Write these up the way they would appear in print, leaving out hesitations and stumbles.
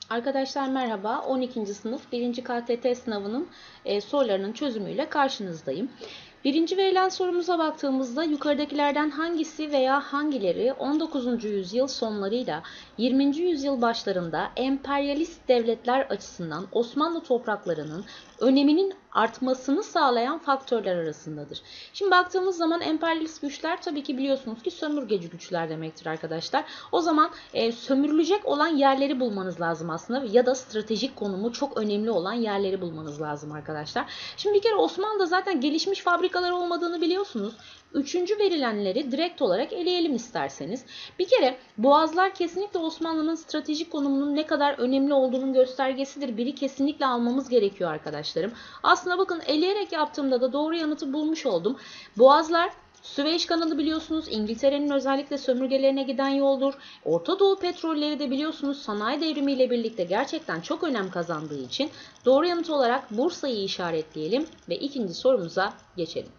Arkadaşlar merhaba. 12. sınıf 1. KTT sınavının sorularının çözümüyle karşınızdayım. Birinci verilen sorumuza baktığımızda yukarıdakilerden hangisi veya hangileri 19. yüzyıl sonlarıyla 20. yüzyıl başlarında emperyalist devletler açısından Osmanlı topraklarının öneminin artmasını sağlayan faktörler arasındadır. Şimdi baktığımız zaman emperyalist güçler tabii ki biliyorsunuz ki sömürgeci güçler demektir arkadaşlar. O zaman sömürülecek olan yerleri bulmanız lazım aslında ya da stratejik konumu çok önemli olan yerleri bulmanız lazım arkadaşlar. Şimdi bir kere Osmanlı'da zaten gelişmiş fabrikalar olmadığını biliyorsunuz. Üçüncü verilenleri direkt olarak eleyelim isterseniz. Bir kere boğazlar kesinlikle Osmanlı'nın stratejik konumunun ne kadar önemli olduğunun göstergesidir. Biri kesinlikle almamız gerekiyor arkadaşlarım. Aslında bakın eleyerek yaptığımda da doğru yanıtı bulmuş oldum. Boğazlar Süveyş kanalı biliyorsunuz İngiltere'nin özellikle sömürgelerine giden yoldur. Orta Doğu petrolleri de biliyorsunuz sanayi devrimiyle birlikte gerçekten çok önem kazandığı için doğru yanıt olarak Bursa'yı işaretleyelim ve ikinci sorumuza geçelim.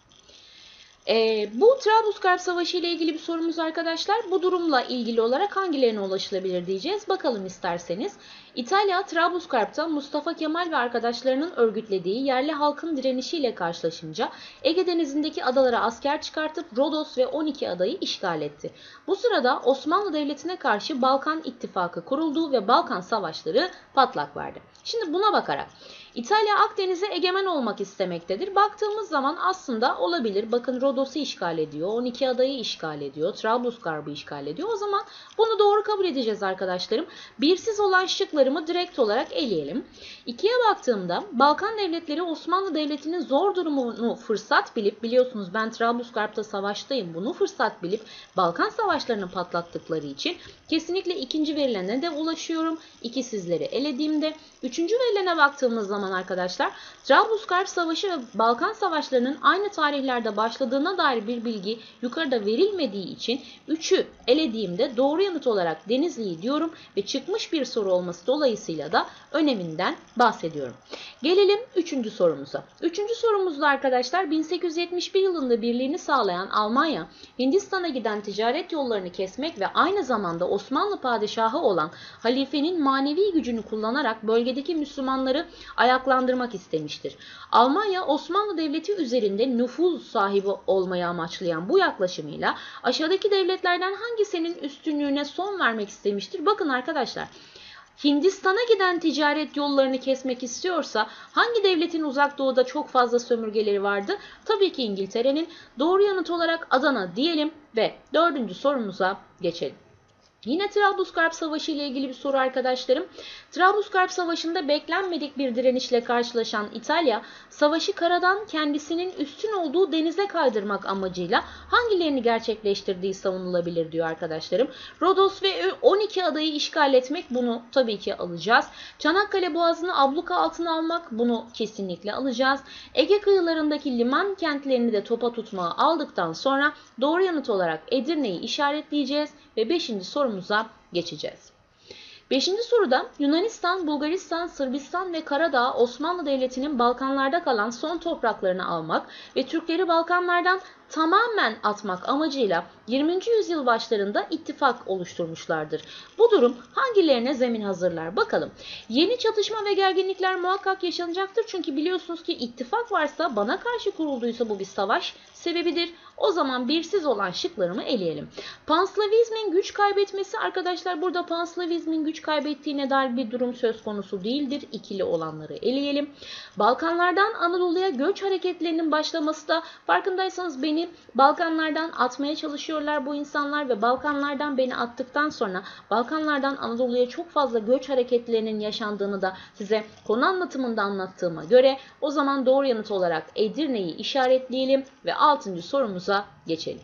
Bu Trablusgarp Savaşı ile ilgili bir sorumuz arkadaşlar. Bu durumla ilgili olarak hangilerine ulaşılabilir diyeceğiz. Bakalım isterseniz. İtalya, Trablusgarp'ta Mustafa Kemal ve arkadaşlarının örgütlediği yerli halkın direnişiyle karşılaşınca Ege Denizi'ndeki adalara asker çıkartıp Rodos ve 12 adayı işgal etti. Bu sırada Osmanlı Devleti'ne karşı Balkan İttifakı kuruldu ve Balkan Savaşları patlak verdi. Şimdi buna bakarak İtalya Akdeniz'e egemen olmak istemektedir. Baktığımız zaman aslında olabilir. Bakın Rodos'u işgal ediyor, 12 adayı işgal ediyor, Trablusgarp'ı işgal ediyor. O zaman bunu doğru kabul edeceğiz arkadaşlarım. Birsiz olan şıklarımı direkt olarak eleyelim. İkiye baktığımda Balkan devletleri Osmanlı Devleti'nin zor durumunu fırsat bilip, biliyorsunuz ben Trablusgarp'ta savaştayım, bunu fırsat bilip Balkan savaşlarını patlattıkları için kesinlikle ikinci verilene de ulaşıyorum. İkisizleri elediğimde üçüncü verilene baktığımız zaman arkadaşlar Trablusgarp Savaşı ve Balkan Savaşları'nın aynı tarihlerde başladığına dair bir bilgi yukarıda verilmediği için 3'ü elediğimde doğru yanıt olarak Denizli'yi diyorum ve çıkmış bir soru olması dolayısıyla da öneminden bahsediyorum. Gelelim 3. sorumuza. 3. sorumuzda arkadaşlar 1871 yılında birliğini sağlayan Almanya, Hindistan'a giden ticaret yollarını kesmek ve aynı zamanda Osmanlı padişahı olan halifenin manevi gücünü kullanarak bölgedeki Müslümanları ayaklandırmak istemiştir. Almanya, Osmanlı Devleti üzerinde nüfuz sahibi olmayı amaçlayan bu yaklaşımıyla aşağıdaki devletlerden hangisinin üstünlüğüne son vermek istemiştir? Bakın arkadaşlar, Hindistan'a giden ticaret yollarını kesmek istiyorsa hangi devletin uzak doğuda çok fazla sömürgeleri vardı? Tabii ki İngiltere'nin. Doğru yanıt olarak Adana diyelim ve 4. sorumuza geçelim. Yine Trablusgarp Savaşı ile ilgili bir soru arkadaşlarım. Trablusgarp Savaşı'nda beklenmedik bir direnişle karşılaşan İtalya, savaşı karadan kendisinin üstün olduğu denize kaydırmak amacıyla hangilerini gerçekleştirdiği savunulabilir diyor arkadaşlarım. Rodos ve 12 adayı işgal etmek, bunu tabii ki alacağız. Çanakkale Boğazı'nı abluka altına almak, bunu kesinlikle alacağız. Ege kıyılarındaki liman kentlerini de topa tutmağı aldıktan sonra doğru yanıt olarak Edirne'yi işaretleyeceğiz ve 5. sorumuza geçeceğiz. 5. soruda Yunanistan, Bulgaristan, Sırbistan ve Karadağ Osmanlı Devleti'nin Balkanlarda kalan son topraklarını almak ve Türkleri Balkanlardan tamamen atmak amacıyla 20. yüzyıl başlarında ittifak oluşturmuşlardır. Bu durum hangilerine zemin hazırlar? Bakalım. Yeni çatışma ve gerginlikler muhakkak yaşanacaktır. Çünkü biliyorsunuz ki ittifak varsa, bana karşı kurulduysa bu bir savaş sebebidir. O zaman birsiz olan şıklarımı eleyelim. Panslavizmin güç kaybetmesi arkadaşlar, burada Panslavizmin güç kaybettiğine dair bir durum söz konusu değildir. İkili olanları eleyelim. Balkanlardan Anadolu'ya göç hareketlerinin başlaması da farkındaysanız beni Balkanlardan atmaya çalışıyorlar bu insanlar ve Balkanlardan beni attıktan sonra Balkanlardan Anadolu'ya çok fazla göç hareketlerinin yaşandığını da size konu anlatımında anlattığıma göre o zaman doğru yanıt olarak Edirne'yi işaretleyelim ve 6. sorumuza geçelim.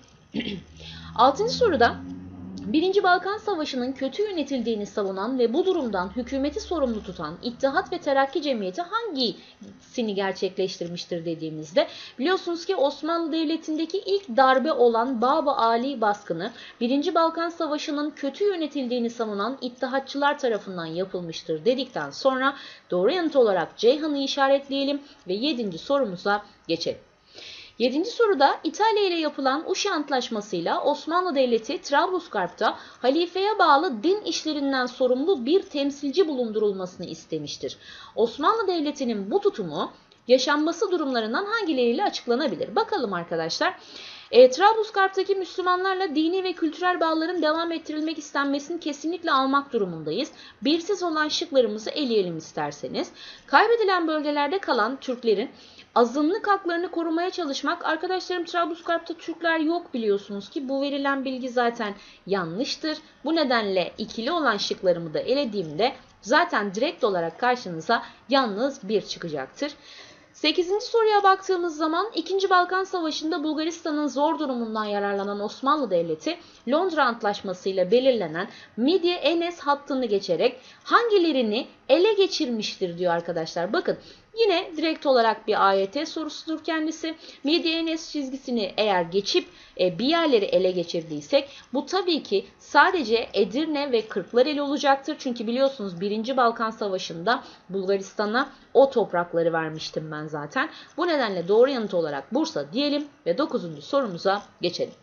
6. soruda 1. Balkan Savaşı'nın kötü yönetildiğini savunan ve bu durumdan hükümeti sorumlu tutan İttihat ve Terakki Cemiyeti hangisini gerçekleştirmiştir dediğimizde biliyorsunuz ki Osmanlı Devleti'ndeki ilk darbe olan Bab-ı Ali baskını 1. Balkan Savaşı'nın kötü yönetildiğini savunan İttihatçılar tarafından yapılmıştır dedikten sonra doğru yanıt olarak Ceyhan'ı işaretleyelim ve 7. sorumuza geçelim. 7. soruda İtalya ile yapılan Uşi Antlaşması'yla Osmanlı Devleti Trablusgarp'ta halifeye bağlı din işlerinden sorumlu bir temsilci bulundurulmasını istemiştir. Osmanlı Devleti'nin bu tutumu yaşanması durumlarından hangileriyle açıklanabilir? Bakalım arkadaşlar. Trablusgarp'taki Müslümanlarla dini ve kültürel bağların devam ettirilmek istenmesini kesinlikle almak durumundayız. Birsiz olan şıklarımızı eleyelim isterseniz. Kaybedilen bölgelerde kalan Türklerin azınlık haklarını korumaya çalışmak. Arkadaşlarım, Trablusgarp'ta Türkler yok biliyorsunuz ki, bu verilen bilgi zaten yanlıştır. Bu nedenle ikili olan şıklarımı da elediğimde zaten direkt olarak karşınıza yalnız bir çıkacaktır. 8. soruya baktığımız zaman 2. Balkan Savaşı'nda Bulgaristan'ın zor durumundan yararlanan Osmanlı Devleti Londra Antlaşması ile belirlenen Midye-Enes hattını geçerek hangilerini ele geçirmiştir diyor arkadaşlar. Bakın, yine direkt olarak bir AYT sorusudur kendisi. Midye-Enes çizgisini eğer geçip bir yerleri ele geçirdiysek bu tabii ki sadece Edirne ve Kırklareli olacaktır. Çünkü biliyorsunuz 1. Balkan Savaşı'nda Bulgaristan'a o toprakları vermiştim ben zaten. Bu nedenle doğru yanıt olarak Bursa diyelim ve 9. sorumuza geçelim.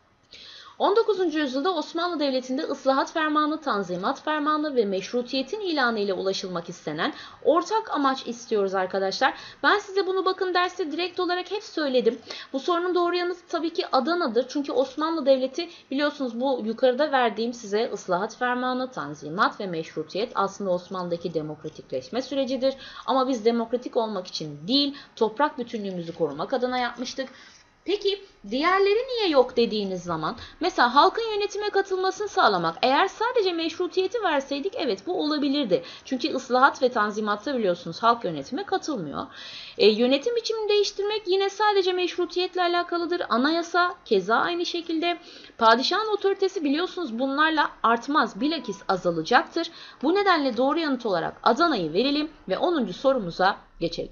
19. yüzyılda Osmanlı Devleti'nde ıslahat fermanı, tanzimat fermanı ve meşrutiyetin ilanı ile ulaşılmak istenen ortak amaç istiyoruz arkadaşlar. Ben size bunu bakın derste direkt olarak hep söyledim. Bu sorunun doğru yanıtı tabii ki Adana'dır. Çünkü Osmanlı Devleti biliyorsunuz bu yukarıda verdiğim size ıslahat fermanı, tanzimat ve meşrutiyet aslında Osmanlı'daki demokratikleşme sürecidir. Ama biz demokratik olmak için değil, toprak bütünlüğümüzü korumak adına yapmıştık. Peki diğerleri niye yok dediğiniz zaman, mesela halkın yönetime katılmasını sağlamak. Eğer sadece meşrutiyeti verseydik evet bu olabilirdi. Çünkü ıslahat ve tanzimatta biliyorsunuz halk yönetime katılmıyor. Yönetim biçimini değiştirmek yine sadece meşrutiyetle alakalıdır. Anayasa keza aynı şekilde. Padişahın otoritesi biliyorsunuz bunlarla artmaz, bilakis azalacaktır. Bu nedenle doğru yanıt olarak Adana'yı verelim ve 10. sorumuza geçelim.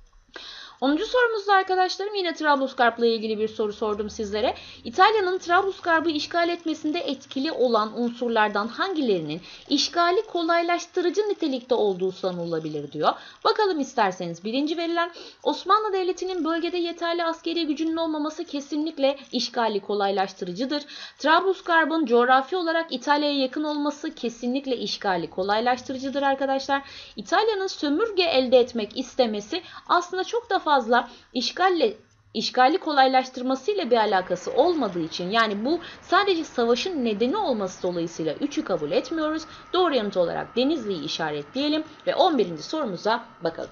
10. sorumuzda arkadaşlarım yine Trablusgarp'la ilgili bir soru sordum sizlere. İtalya'nın Trablusgarp'ı işgal etmesinde etkili olan unsurlardan hangilerinin işgali kolaylaştırıcı nitelikte olduğu sanılabilir diyor. Bakalım isterseniz. Birinci verilen, Osmanlı Devleti'nin bölgede yeterli askeri gücünün olmaması kesinlikle işgali kolaylaştırıcıdır. Trablusgarp'ın coğrafi olarak İtalya'ya yakın olması kesinlikle işgali kolaylaştırıcıdır arkadaşlar. İtalya'nın sömürge elde etmek istemesi aslında çok da fazla işgali kolaylaştırmasıyla bir alakası olmadığı için, yani bu sadece savaşın nedeni olması dolayısıyla 3'ü kabul etmiyoruz. Doğru yanıt olarak Denizli'yi işaretleyelim ve 11. sorumuza bakalım.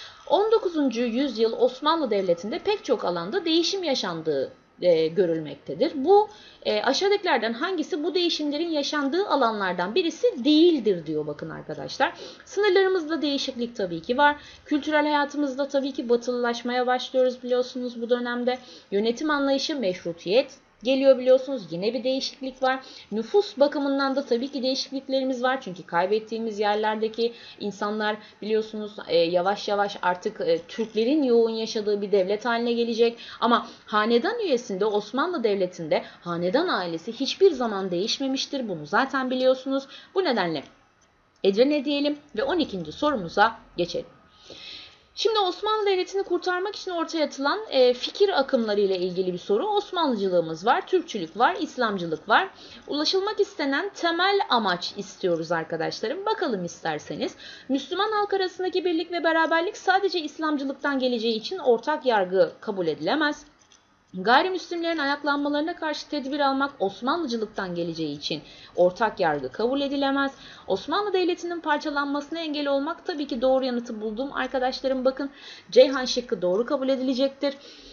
19. yüzyıl Osmanlı Devleti'nde pek çok alanda değişim yaşandığı görülmektedir. Bu aşağıdakilerden hangisi bu değişimlerin yaşandığı alanlardan birisi değildir diyor bakın arkadaşlar. Sınırlarımızda değişiklik tabii ki var. Kültürel hayatımızda tabii ki batılılaşmaya başlıyoruz biliyorsunuz bu dönemde. Yönetim anlayışı meşrutiyet geliyor biliyorsunuz. Yine bir değişiklik var. Nüfus bakımından da tabii ki değişikliklerimiz var. Çünkü kaybettiğimiz yerlerdeki insanlar biliyorsunuz yavaş yavaş artık Türklerin yoğun yaşadığı bir devlet haline gelecek. Ama hanedan üyesinde Osmanlı Devleti'nde hanedan ailesi hiçbir zaman değişmemiştir. Bunu zaten biliyorsunuz. Bu nedenle Edirne diyelim ve 12. sorumuza geçelim. Şimdi Osmanlı Devleti'ni kurtarmak için ortaya atılan fikir akımları ile ilgili bir soru. Osmanlıcılığımız var, Türkçülük var, İslamcılık var. Ulaşılmak istenen temel amaç istiyoruz arkadaşlarım. Bakalım isterseniz. Müslüman halk arasındaki birlik ve beraberlik sadece İslamcılıktan geleceği için ortak yargı kabul edilemez. Gayrimüslimlerin ayaklanmalarına karşı tedbir almak Osmanlıcılıktan geleceği için ortak yargı kabul edilemez. Osmanlı Devleti'nin parçalanmasına engel olmak, tabii ki doğru yanıtı buldum arkadaşlarım. Bakın Ceyhan şıkkı doğru kabul edilecektir.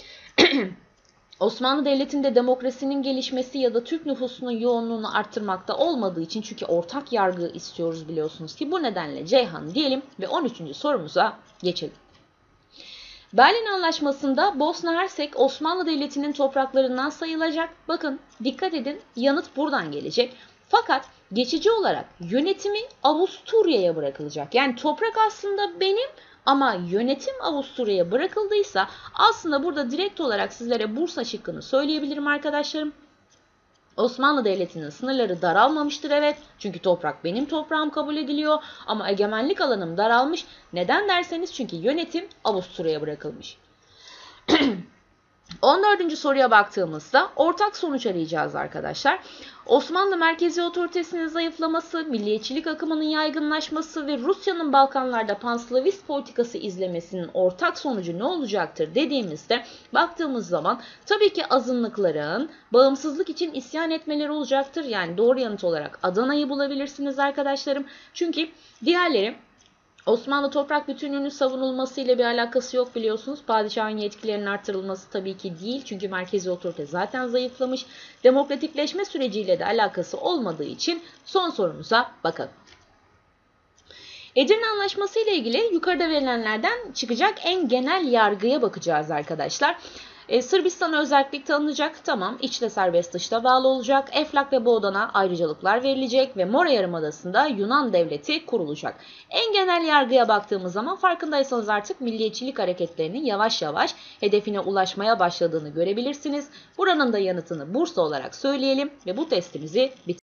Osmanlı Devleti'nde demokrasinin gelişmesi ya da Türk nüfusunun yoğunluğunu arttırmakta olmadığı için, çünkü ortak yargı istiyoruz biliyorsunuz ki, bu nedenle Ceyhan diyelim ve 13. sorumuza geçelim. Berlin Anlaşması'nda Bosna Hersek Osmanlı Devleti'nin topraklarından sayılacak. Bakın dikkat edin, yanıt buradan gelecek. Fakat geçici olarak yönetimi Avusturya'ya bırakılacak. Yani toprak aslında benim ama yönetim Avusturya'ya bırakıldıysa aslında burada direkt olarak sizlere Bursa şıkkını söyleyebilirim arkadaşlarım. Osmanlı Devleti'nin sınırları daralmamıştır evet. Çünkü toprak benim toprağım kabul ediliyor. Ama egemenlik alanım daralmış. Neden derseniz çünkü yönetim Avusturya'ya bırakılmış. 14. soruya baktığımızda ortak sonuç arayacağız arkadaşlar. Osmanlı merkezi otoritesinin zayıflaması, milliyetçilik akımının yaygınlaşması ve Rusya'nın Balkanlarda panslavist politikası izlemesinin ortak sonucu ne olacaktır dediğimizde baktığımız zaman tabii ki azınlıkların bağımsızlık için isyan etmeleri olacaktır. Yani doğru yanıt olarak Adana'yı bulabilirsiniz arkadaşlarım. Çünkü diğerleri Osmanlı toprak bütünlüğünün savunulmasıyla bir alakası yok biliyorsunuz. Padişahın yetkilerinin artırılması tabii ki değil. Çünkü merkezi otorite zaten zayıflamış. Demokratikleşme süreciyle de alakası olmadığı için son sorumuza bakalım. Edirne Anlaşması ile ilgili yukarıda verilenlerden çıkacak en genel yargıya bakacağız arkadaşlar. Sırbistan'a özellik tanınacak. Tamam. İçte serbest, dışta bağlı olacak. Eflak ve Boğdan'a ayrıcalıklar verilecek ve Mora Yarımadası'nda Yunan devleti kurulacak. En genel yargıya baktığımız zaman farkındaysanız artık milliyetçilik hareketlerinin yavaş yavaş hedefine ulaşmaya başladığını görebilirsiniz. Buranın da yanıtını Bursa olarak söyleyelim ve bu testimizi bitirelim.